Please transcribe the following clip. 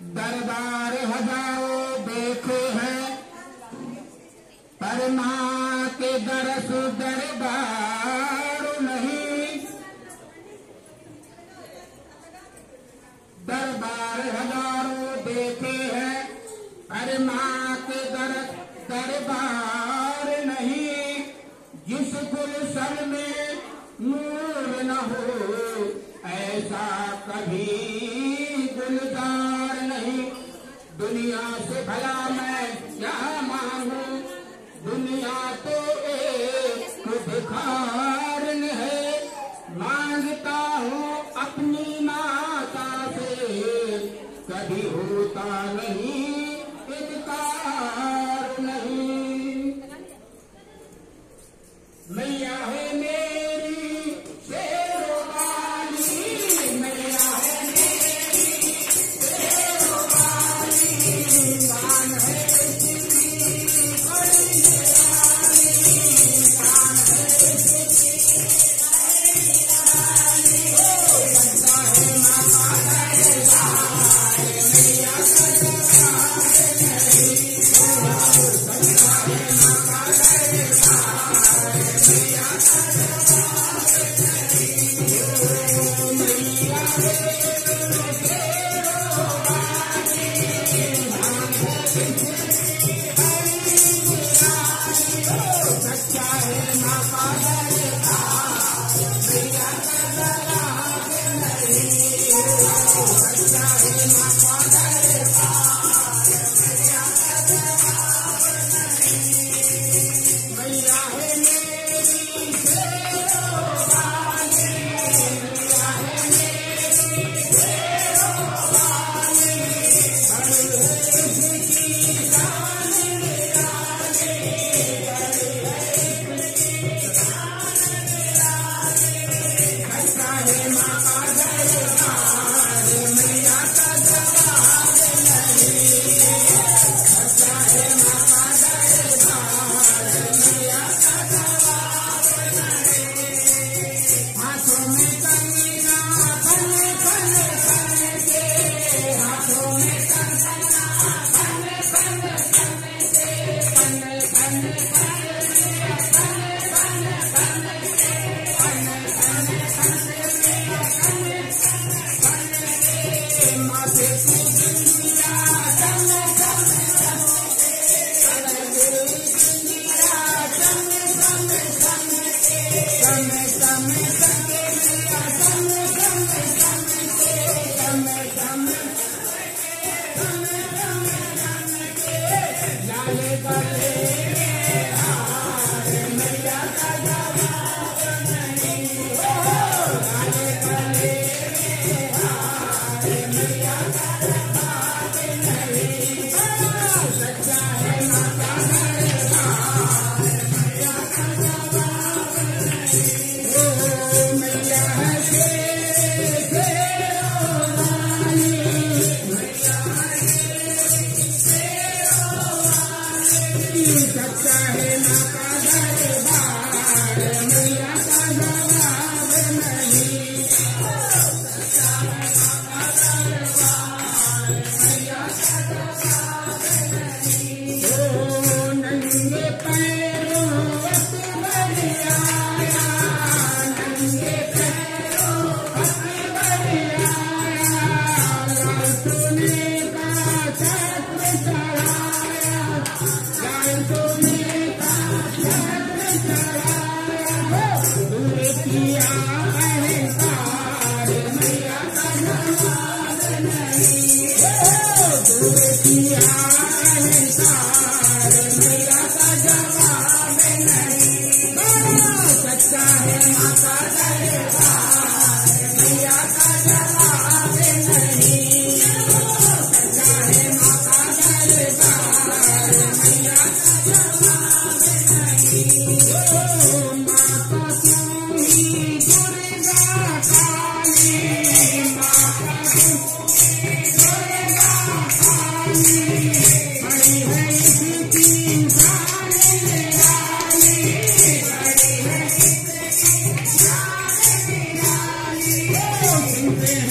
दरबार हजारों देखे हैं, पर माँ के दरस दरबार नहीं। दरबार हजारों देखे हैं, पर माँ के दरस दरबार नहीं। जिस गुलशन में नूर न हो, ऐसा कभी गुलजार नहीं। दुनिया से भला मैं क्या मांगू, दुनिया तो एक भिखारन है। मांगता हूँ अपनी माता से, कभी होता नहीं इनकार नहीं। मैया है मेरी शेरों वाली, मैया है मेरी शेरों वाली। कान है इसकी बड़ी निराली, कान है इसकी बड़ी निराली। बनता है माँ का दरबार, मैया का दरबार नहीं। बनता है माँ का दरबार, मैया का दरबार नहीं। मैया सच्चा है माँ का दरबार, मैया का दरबार नहीं। सच्चा है माँ का दरबार, मैया का दरबार नहीं। मैया है मेरी शेरों वाली, मैया है मेरी शेरों वाली। बड़ी है इसकी शान निराली, बड़ी है इसकी शान निराली। सच्चा है माँ का दरबार, मैया का दरबार नहीं। सच्चा है माँ का दरबार, मैया का दरबार नहीं। हाथों में कंगना बन बन बन के, हाथों में कंगना बन बन बन के, बन बन बन मेरा बन बन बन के, बन बन बन मेरा बन बन के। माथे को दुनिया चम चम चम के, चले गई दुनिया चम चम चम के, चम चम चम के मेरा चम चम चम के, चम चम चम चम चम के। लाले गले में हार, मैया का जवाब नहीं। लाले गले में हार, मैया का जवाब नहीं। सच्चा है माँ का दरबार, मैया का जवाब नहीं। मैया है शेरों वाली, मैया है शेरों वाली। सच्चा है माँ का दरबार, मैया का जवाब नहीं। सच्चा है माँ का दरबार, मैया का जवाब नहीं। ओ नंगे पैरों अकबर आया, नंगे पैरों अकबर आया। लाल सोने का छत्र चढ़ाया, लाल सोने का छत्र चढ़ाया। दूर किया अहंकार, मैया का जवाब नहीं। दूर किया अहंकार, मैया का जवाब नहीं। सच्चा है माँ का दरबार, मैया का जवाब नहीं। सच्चा है माँ का दरबार, मैया का जवाब नहीं। माता तू ही दुर्गा काली, माता तू ही दुर्गा काली। बड़ी है इसकी शान निराली, बड़ी है इसकी शान निराली। सुनते